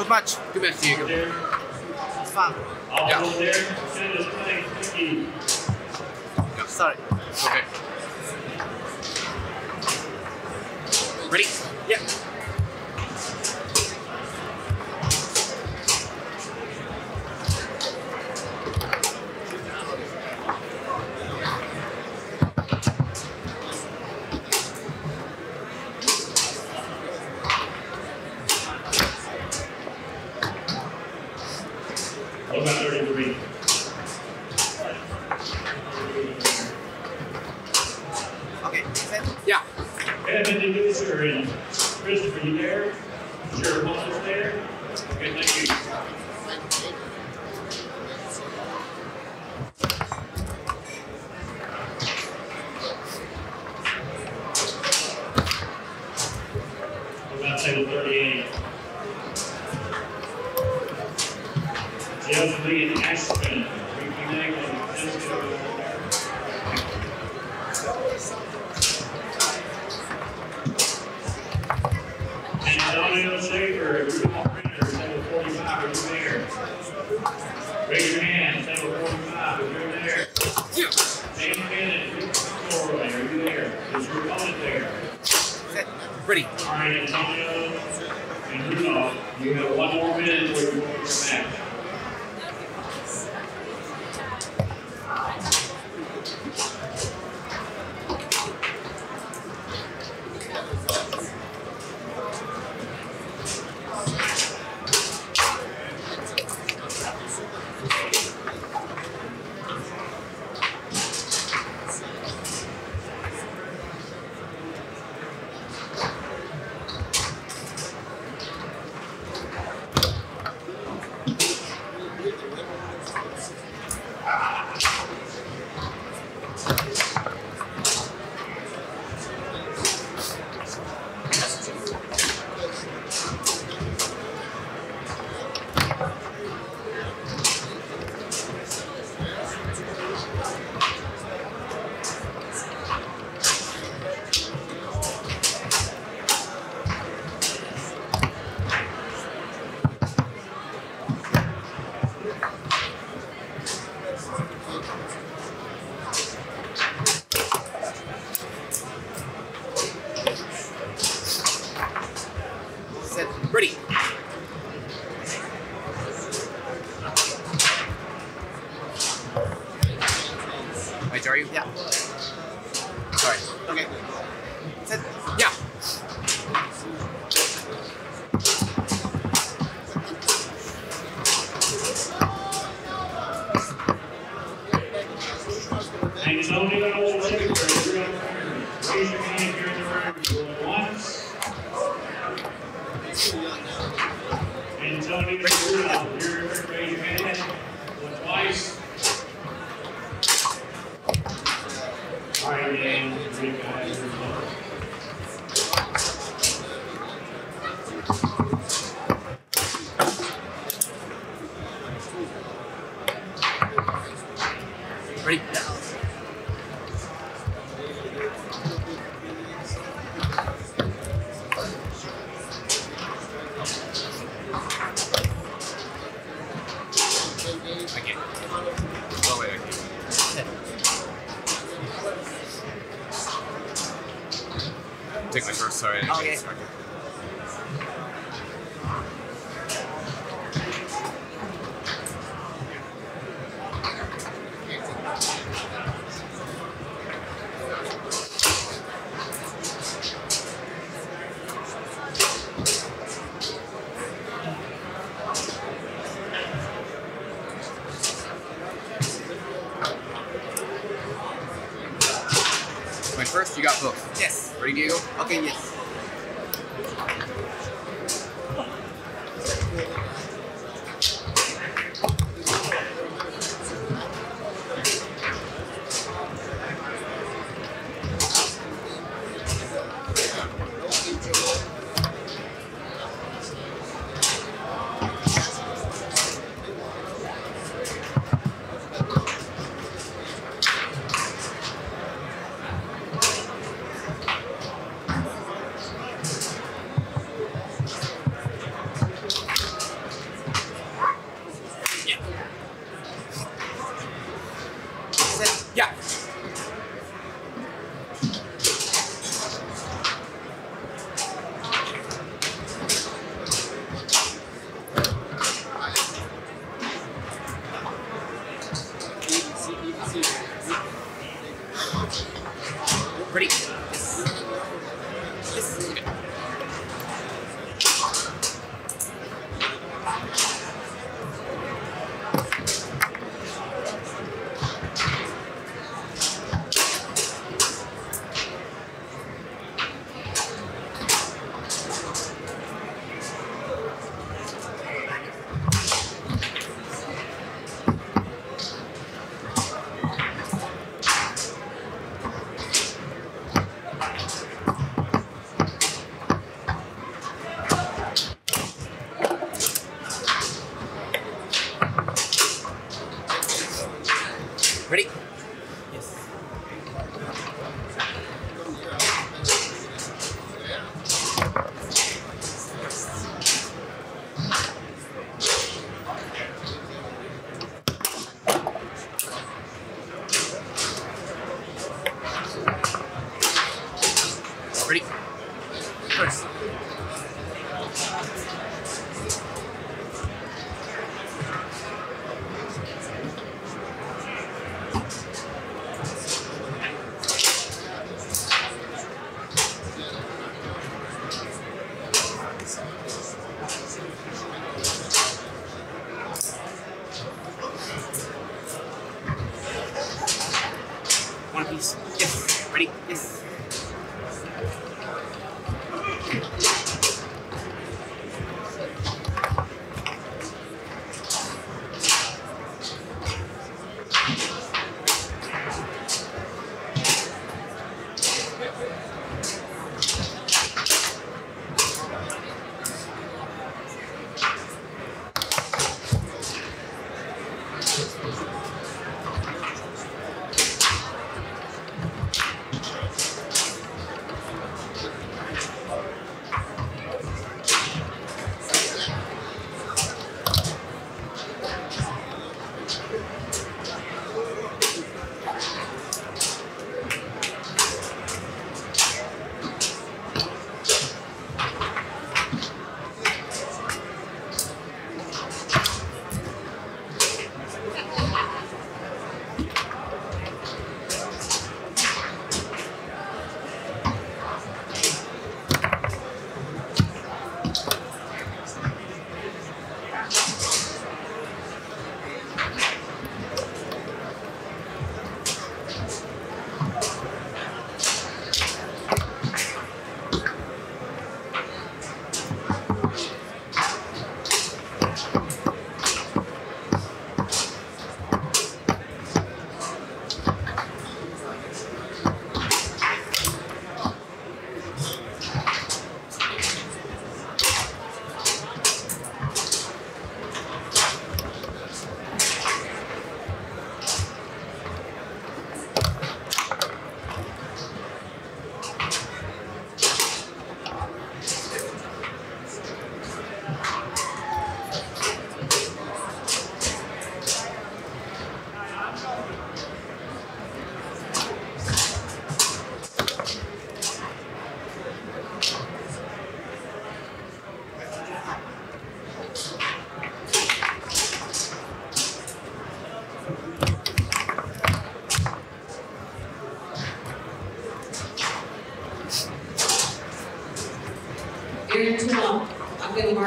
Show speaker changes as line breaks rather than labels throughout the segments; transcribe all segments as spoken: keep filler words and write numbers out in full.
match.
Good match, Diego.
It's fun.
Yeah.
yeah. Sorry.
Okay. Ready?
Yeah.
What about thirty-three?
Okay. Set.
Yeah.
Evan, did you sure? And Christopher, you there? Sure, Paul's there? Okay, thank you. What about table thirty-eight? Jeff Lee and Ashton. Reconnect and Cisco. Antonio Shaker, Rudolph Renner, table forty-five, are you there? Raise your hand, table forty-five, if you're there.
Yeah.
Dan Bennett, Victoria, are you there? Is your opponent there?
Set.
Ready.
All right, Antonio and Rudolph, you have one more minute before you go to the match.
Ready. Wait, are you?
Yeah.
Sorry.
Okay. Set.
Yeah.
Antonio Shaker, if you're in the room. Raise your hand if you're in the room. Going once. Antonio Rudolph, if you're in the room, raise your hand. Going twice. All right, Dan, three guys.
Ready? Yeah. I can't. Oh, wait, I can't. Take my first, sorry. I didn't
Okay.
get distracted. My first, you got both.
Yes.
Ready, Diego?
Okay. Yes.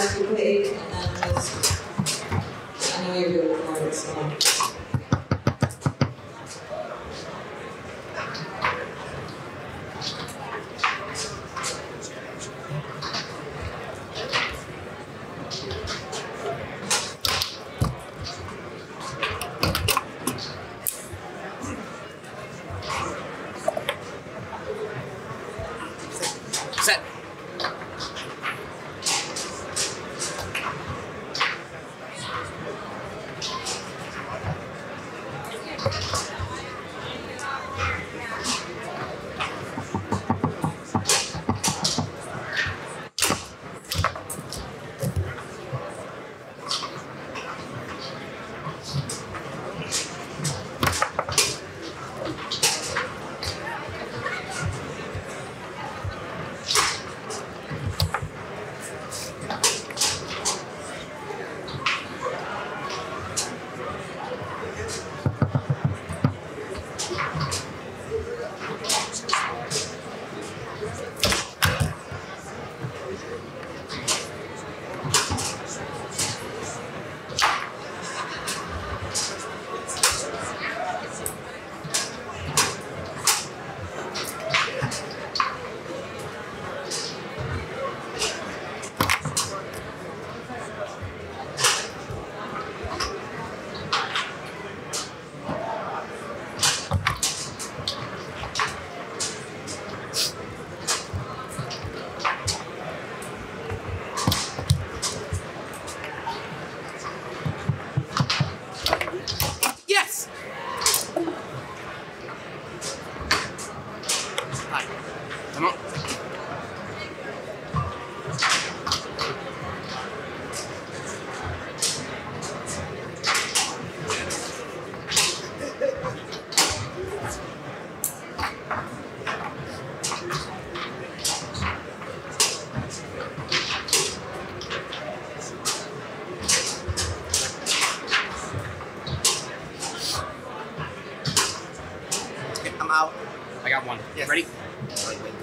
cards you played, and then just, I know you're good with cards, so.
Set. Yes! Hi. Come on.
Okay, I'm out.
I got one.
Yes.
Ready?
Wait, wait.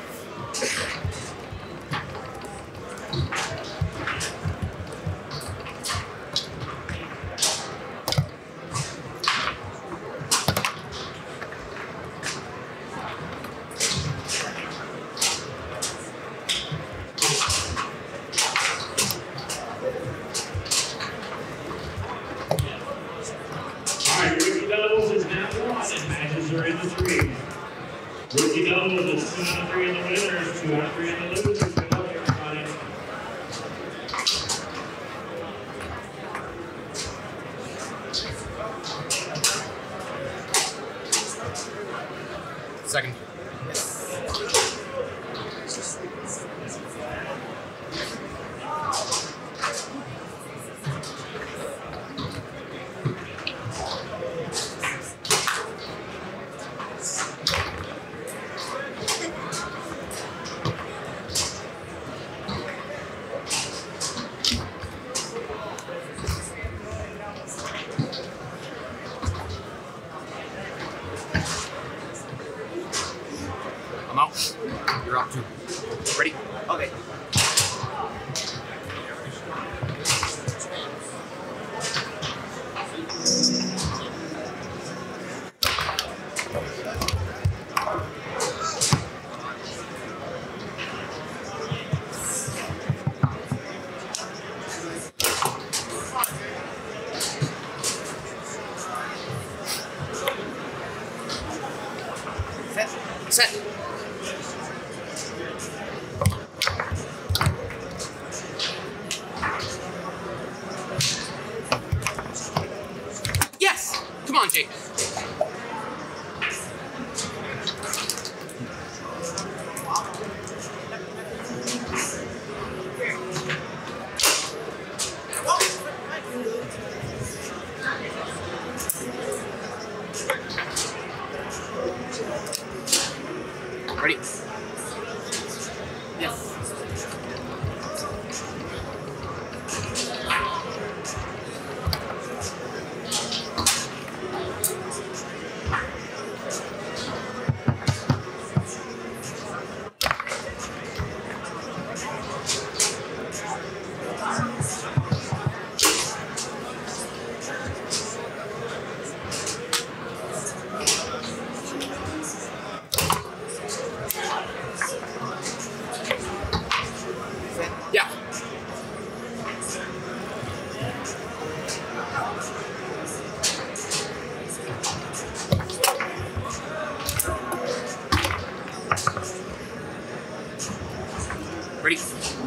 All right, rookie doubles is now one, and matches are in the three. Rookie doubles is two out of three in the winners, two out of three in the losers. Good luck, everybody.
Second. I'm out. You're out too. Ready?
Okay. Set.
Set. Yes! Come on, Jake. Ready?
Yes.
Yeah. Ready?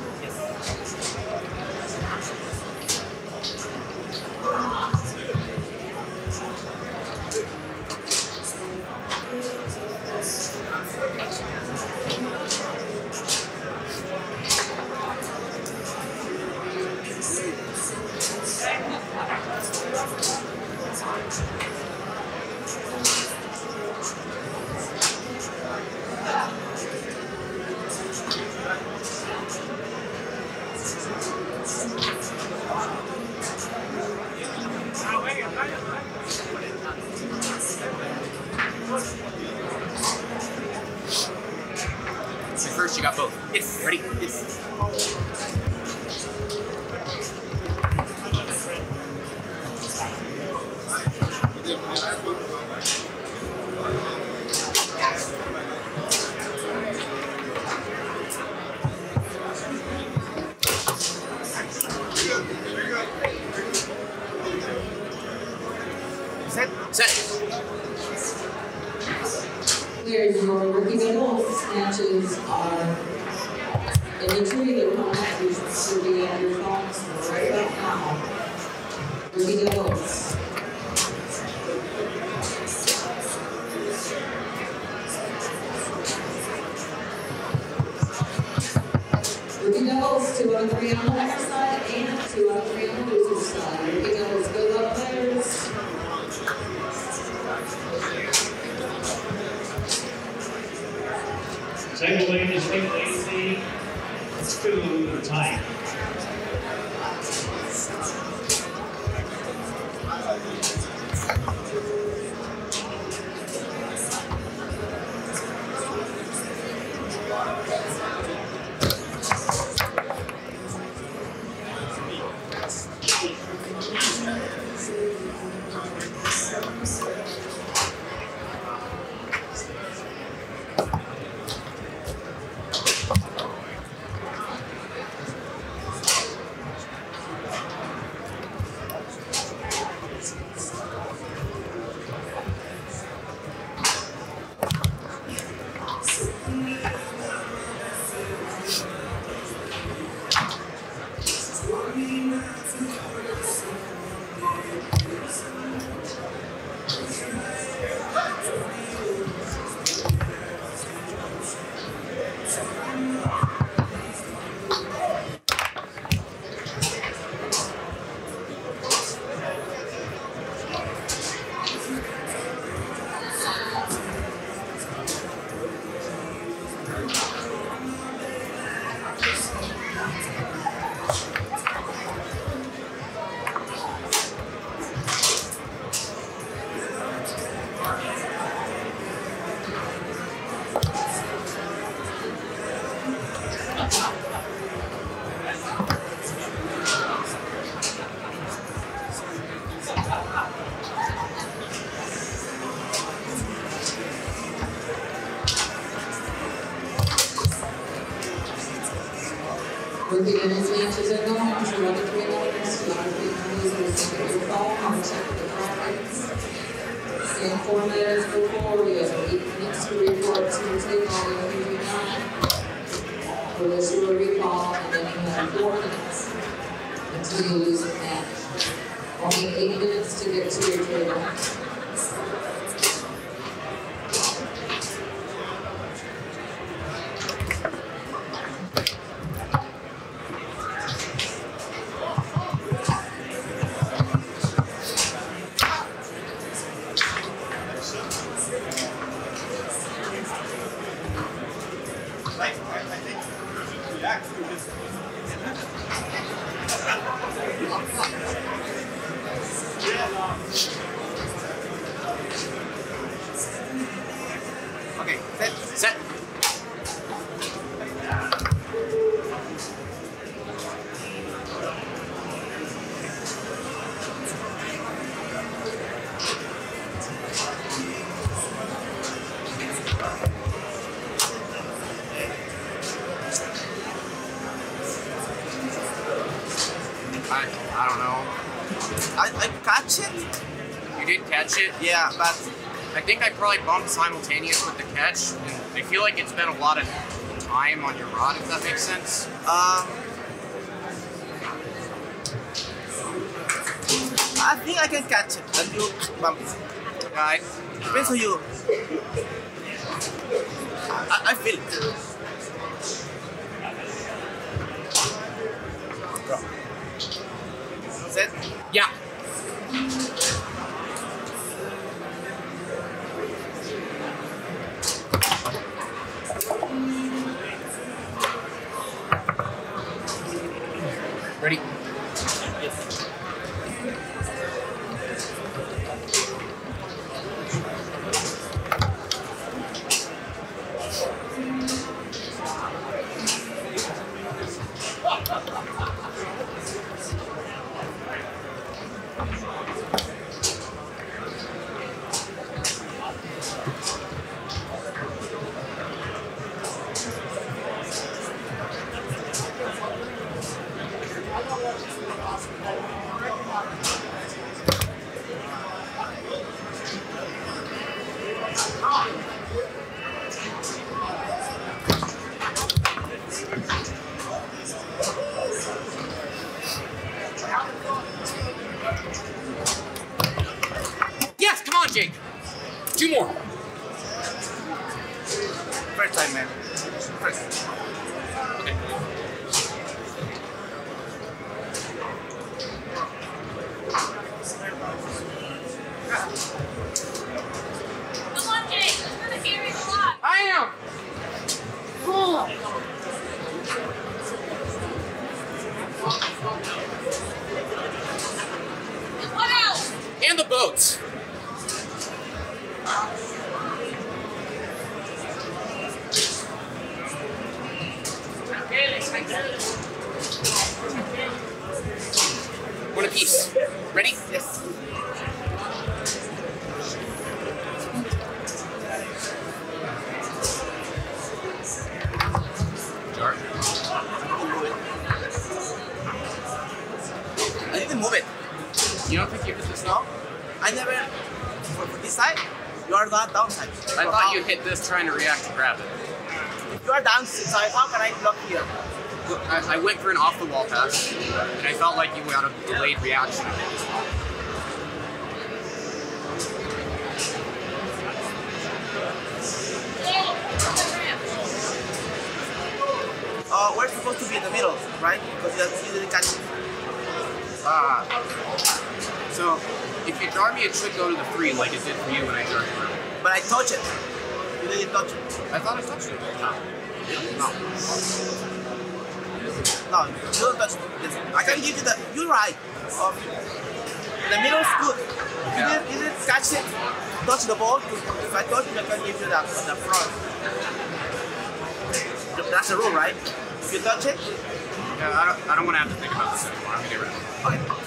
First, you got both. Yes. Ready? Yes.
Set.
Set.
Here's your rookie doubles. Snatches are in the tree. They're coming at you. Should be at your phones right about now. Rookie doubles. Rookie doubles, two out of three on the winner's side and two out of three on the loser's side. Rookie doubles, good luck players.
Second lane is Steve Lacey. Two tight.
Rookie doubles matches are going. Two out of three winners, two out of three losers. Look at your phone. I'll check the cards. In four minutes before, you have eight minutes to report to the table if you do not. For those who will recall, and then you have four minutes until you lose the match. Only eight minutes to get to your table.
I I don't know.
I, I catch it.
You did catch it?
Yeah, but
I think I probably bumped simultaneous with the catch, and I feel like it's been a lot of time on your rod, if that makes sense.
um, I think I can catch it. But you bump it.
I,
Depends on you. I, I feel it. Set.
yeah. Ready?
Yes.
Yes, come on, Jake. Two more.
First time, man. First.
Okay.
Come on, Jake. I'm gonna carry the lot.
I am.
What else?
And the boats. One apiece. Ready?
Yes.
Jar.
Move it. I didn't move it.
You don't think you hit this?
No? I never. For, for this side, you are not downside.
I thought you hit this trying to react to grab it.
If you are downside, how can I block here?
Look, I, I went for an off-the-wall pass, and I felt like you got a delayed reaction to it as well.
Uh, we're supposed to be in the middle, right? Because you, you didn't catch it.
Ah. So, if you jar me, it should go to the three like it did for you when I jarred you.
But I touched it. You didn't touch it.
I thought I touched it. No.
No. No, you don't touch it. Yes. I can give you the. You're right. Um, the middle is good. If you,
Yeah.
didn't, you didn't catch it, touch the ball. If I touch it, I can give you the, the front. That's the rule, right? If you touch it,
Yeah, I don't, I don't want to have to think about this anymore. I'm going to get rid of it.
okay.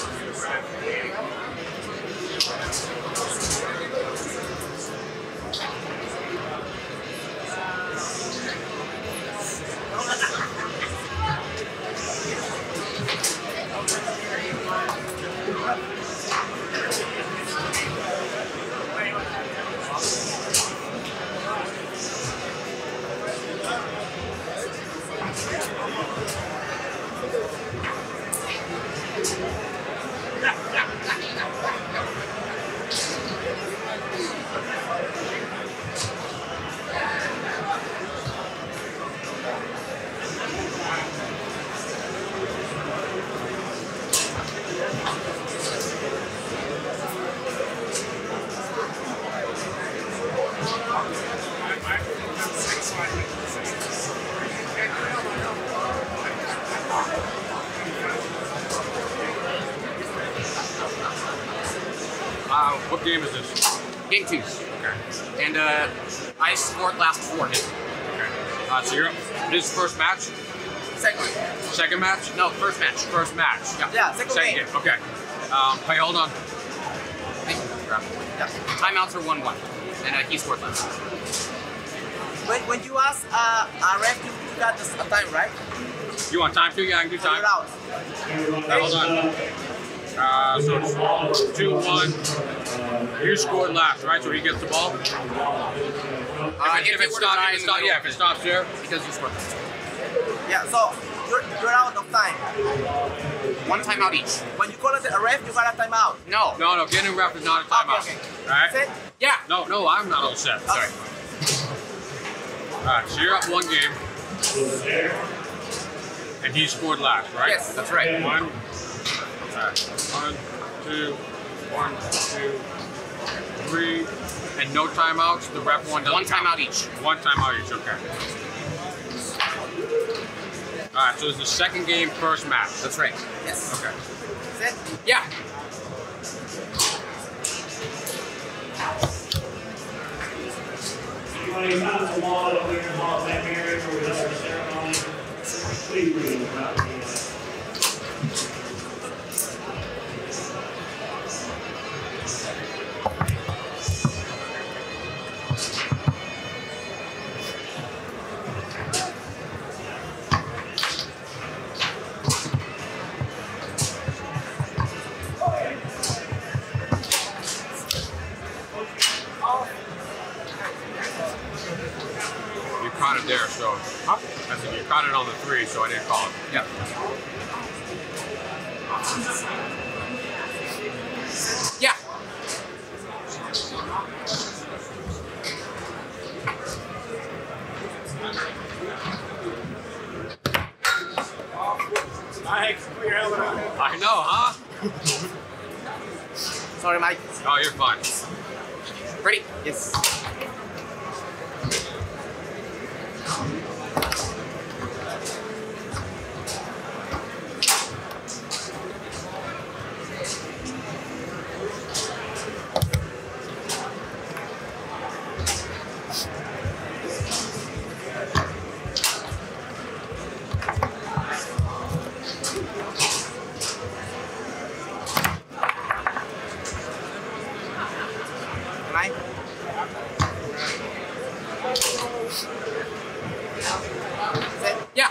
Uh, what game is this? Game two. Okay. And uh, I scored last four hit.
Okay. Uh, so you're this is first match,
Second.
second match,
No, first match.
first match.
Yeah.
Yeah, second,
Second
game.
game. Okay. Um, hey, hold on.
Thank you. Grab it.
Yeah.
Timeouts are one one. And uh, he scored last.
When, when you ask uh, a ref, you, you got this a time, right?
You want time too? Yeah, I can do
So you're
time.
out.
Now, hold on. Uh, so it's two one. You scored last, right? So he gets the ball.
Uh,
If, it,
if,
if,
it
it
were to
stop,
die
if
in
it
the
stop,
middle,
yeah, if it stops there.
because you scored.
Yeah, so you're, you're out of time.
One timeout each.
When you call it a ref, you got a timeout.
No.
No, no, getting ref is not a timeout.
Okay, okay.
All right?
Set?
Yeah.
No, no, I'm not all set.
Sorry.
All right, so you're up one game, and he scored last, right?
Yes, that's right.
One. All right. One, two, one, two, three, and no timeouts. The ref one doesn't
One
count.
timeout each.
One timeout each. Okay. All right, so it's the second game, first match.
That's right.
Yes.
Okay.
Set?
Yeah.
Anybody found the wall over here in the Hall of Fame area for the other ceremony? Please read it about the, uh,
You caught it there, so. Huh? I said you caught it on the three, so I didn't call it.
Yeah. Yeah.
I know, huh?
Sorry, Mike.
Oh, you're fine.
Ready?
Yes. Nine. Set.
Yeah.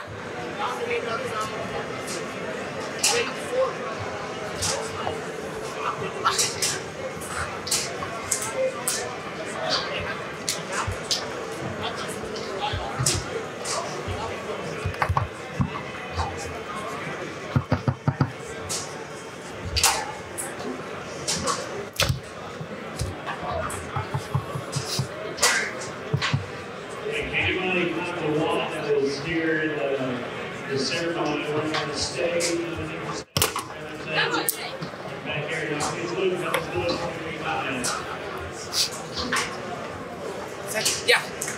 Anybody found the wall that was here in the, the ceremony over on the stage? on the stage, Back here, now, please look, fellas, look, we got it.
Set.
Yeah.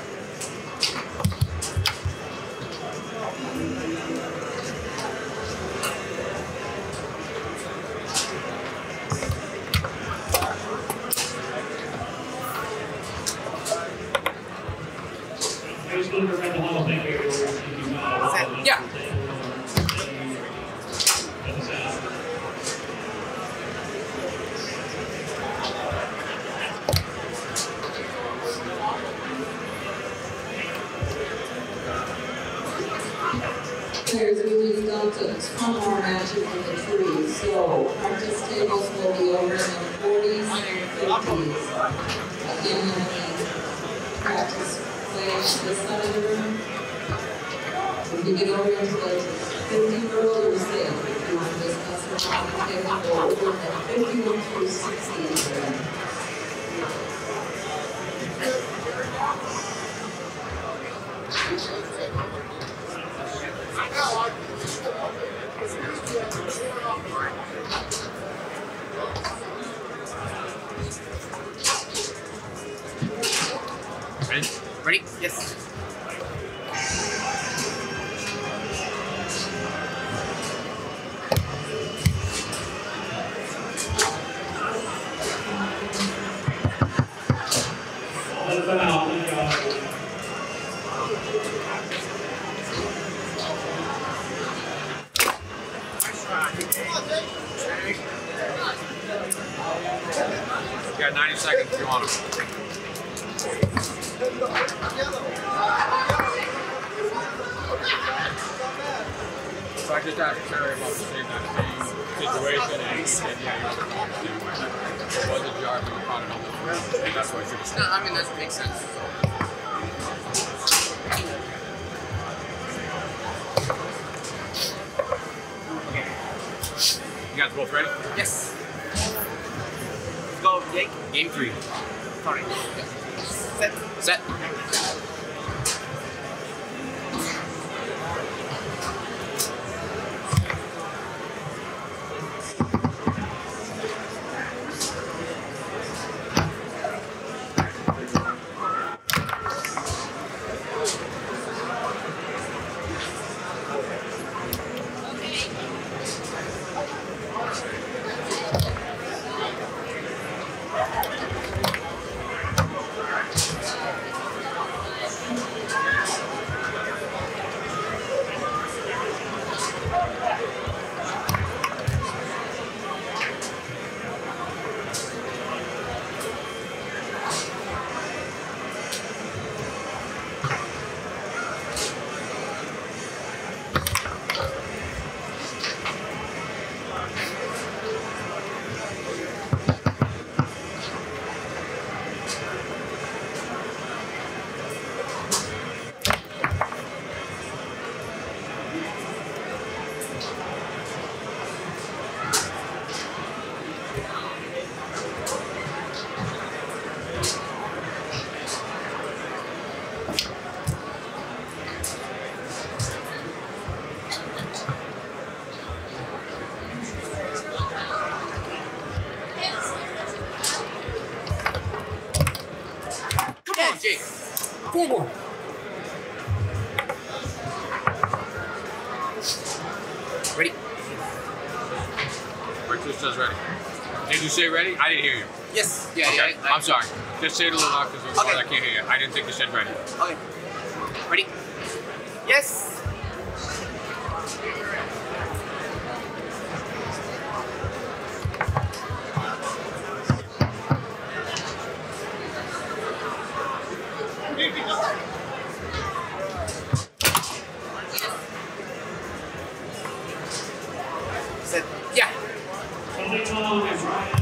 Please look around the Hall of Fame area where you got a wall.
Set.
Yeah.
That's out.
Players released up to two more matches in the trees, so practice tables will be over in the forties and fifties. Again, when we practice playing this side of the room, if you get over into the fifty or older stage, if you want to discuss the practice table, go over in the fifty-one through sixty area.
Ready?
Ready?
Yes.
Let them out, let them out.
You got ninety seconds if you want them. So I just asked Terry about the same, that same situation, and he said, yeah, you're on the same way. It was a jar, but you caught it on the ground, and that's why I should have
No, I mean, that makes sense.
You guys both ready?
Yes.
Let's go, Jake.
Game three.
Sorry. Set.
Set. Jake.
Four more.
Ready?
Richard says ready. Did you say ready? I didn't hear you.
Yes.
Yeah,
Okay,
yeah. I,
I'm sorry. Just say it a little loud because
Okay.
I can't hear you. I didn't think you said ready.
Okay.
Ready?
Yes. Set.
Yeah.
Coming on is Ryan.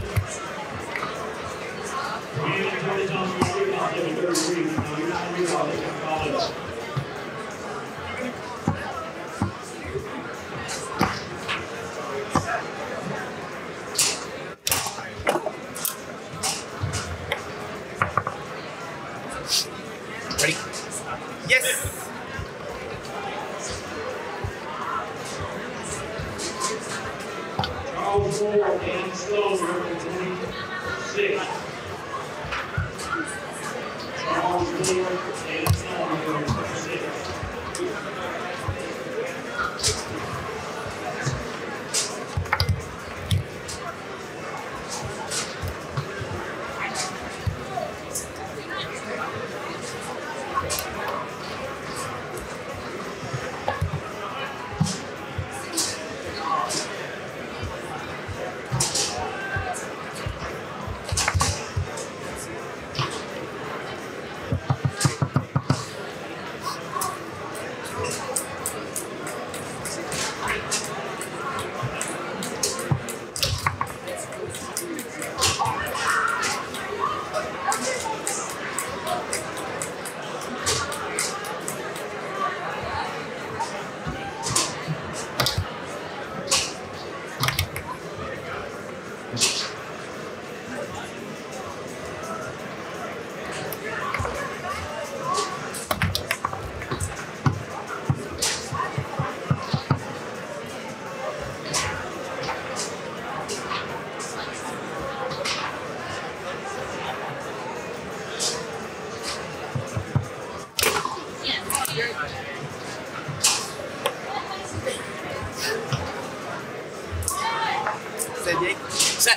Ryan Curtis on the rebound, level thirty-three. Now you're not on rebound, they can call it.
Ready?
Yes.
Charles Moore and Stone, number twenty-six. Charles Moore and Stone, number twenty-six.
Set, Jake.
Set.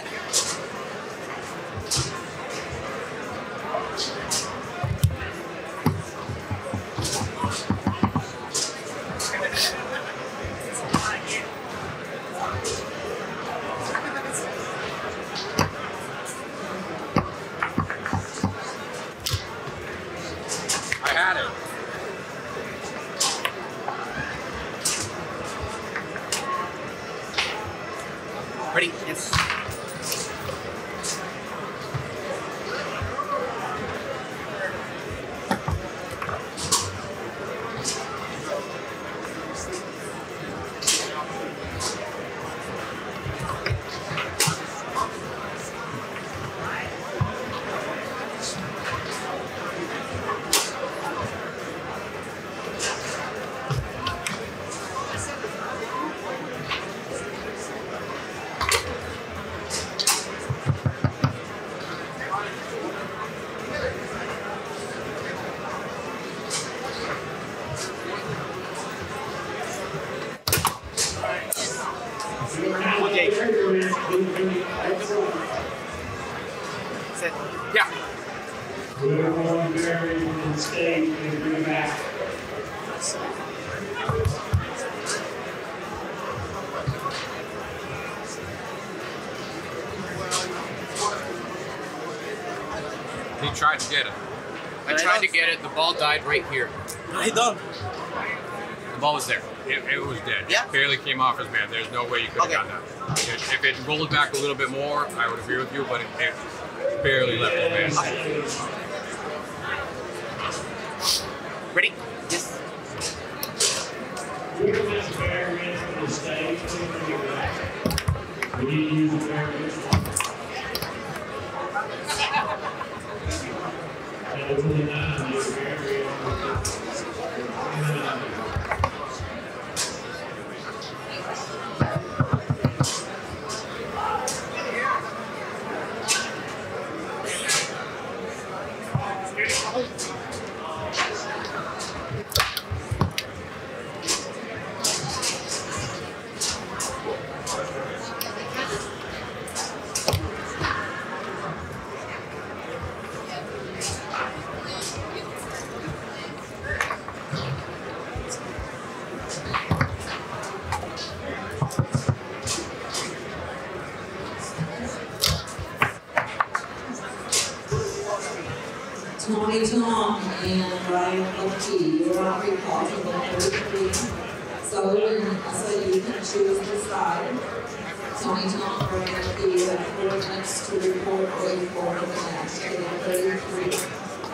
I had it.
Ready? Yes. Set.
Yeah.
Whoever won Barry in state, they bring it back.
He tried to get it.
I tried to get it. The ball died right here.
I don't.
The ball was there.
It, it was dead.
Yeah.
It barely came off his man. There's no way you could have
Okay.
gotten that. If, if it rolled back a little bit more, I would agree with you, but it, it barely left his man.
Ready? Yes.
Whoever wins Barry wins from the state, they bring it back. We need to use the Barry wins. That was really nice. Barry
Tony Tom and Ryan Lopke, you're on recall for the third three. Sullivan, so you can choose the side. Tony Tom, Ryan Lopke, have four minutes to report or report the match for the thirty-three.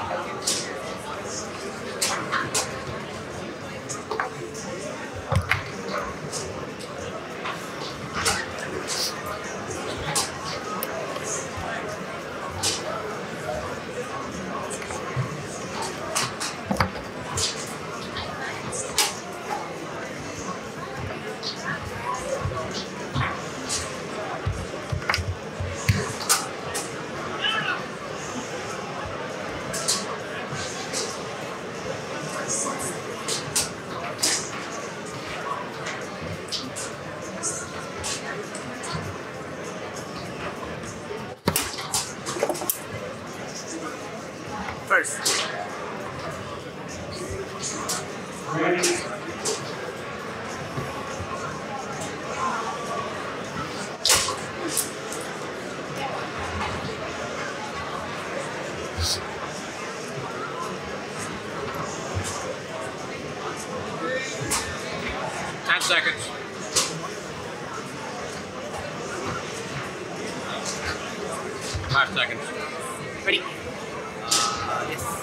First.
Ready?
Ten seconds. Five seconds.
Ready? Uh, yes.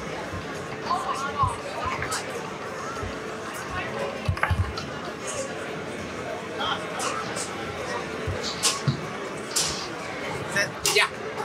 Set.
Yeah.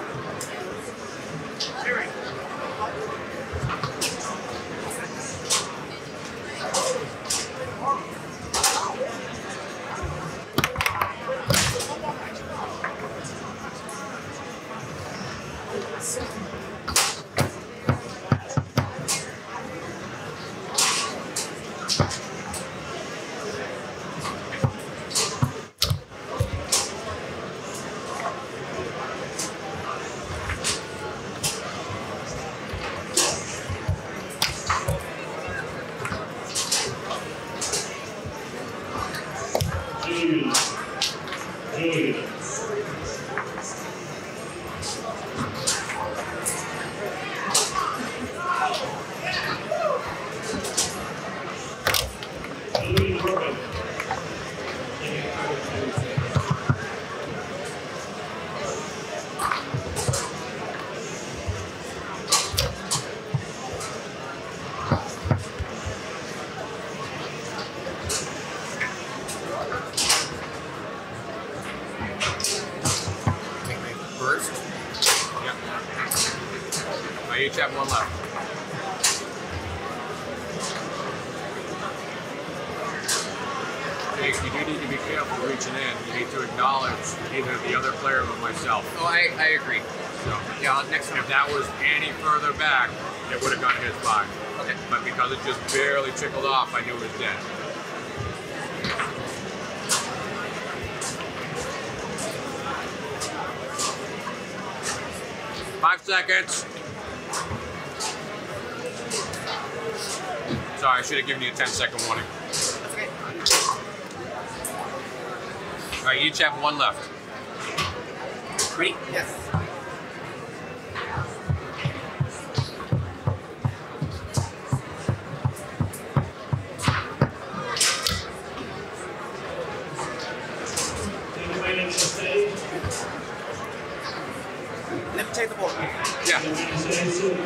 Julian. Julian. Julian Burbank.
I each have one left. Jake, you do need to be careful reaching in. You need to acknowledge either the other player or myself.
Oh, I, I agree.
So,
Yeah, next
if
time.
that was any further back, it would have gone his five.
Okay.
But because it just barely trickled off, I knew it was dead. Five seconds. Sorry, I should have given you a ten second warning.
That's okay.
All right, you each have one left.
Ready?
Yes.
Anybody next to stage?
Let me take the ball.
Yeah.
Anybody next to stage?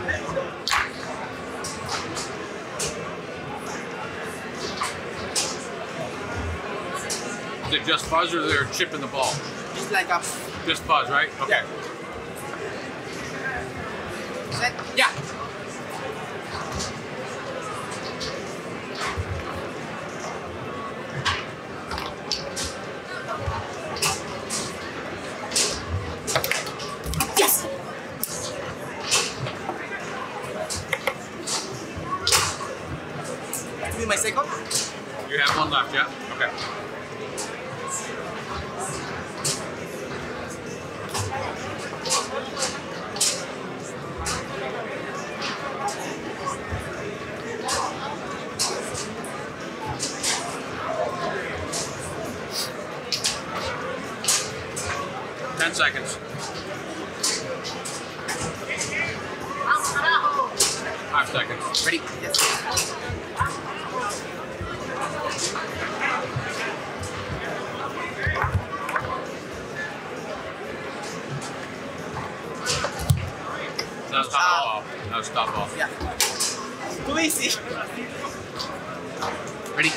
Is it just fuzz or they're chipping the ball?
It's like a
Just fuzz, right? Okay.
set.
Yeah.
Yes. Give me my second.
You have one left, yeah? Okay. Ten seconds. Five seconds.
Ready?
Yes.
That was top off. That was top off.
Yeah. Too easy.
Ready?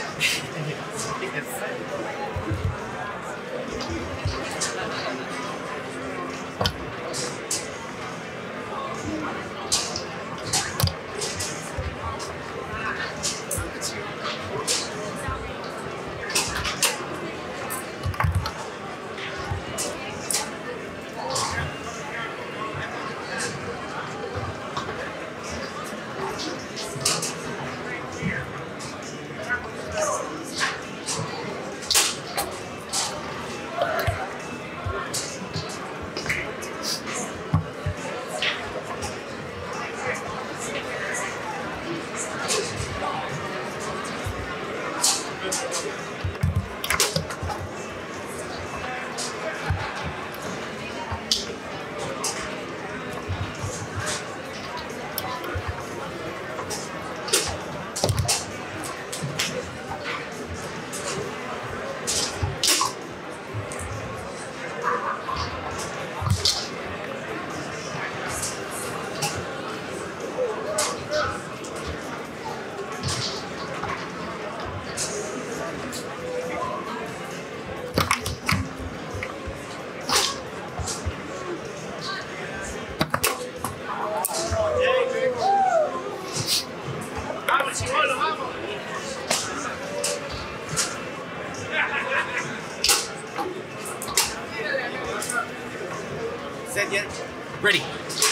Set yet?
Ready?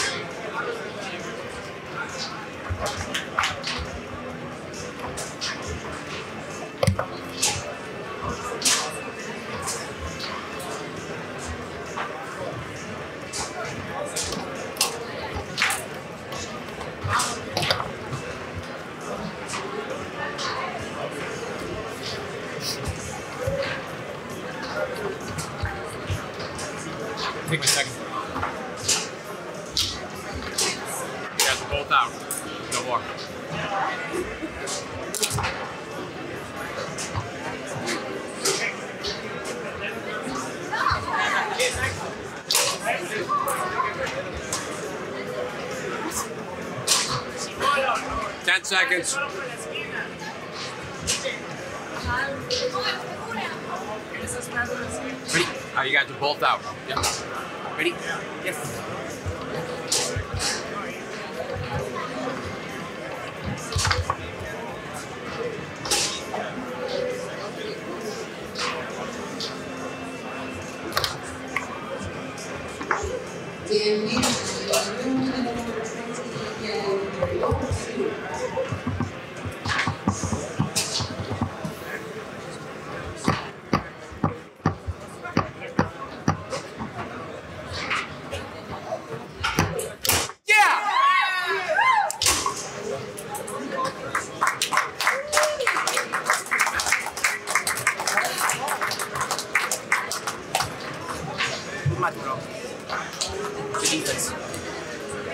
Take my second.
You guys are both out. No more. Ten seconds.
Ready?
Uh, you guys are both out.
Yeah. Ready?
Yes.
Dan Peterson, room number twenty, yellow, two.
Too much, bro. The defense.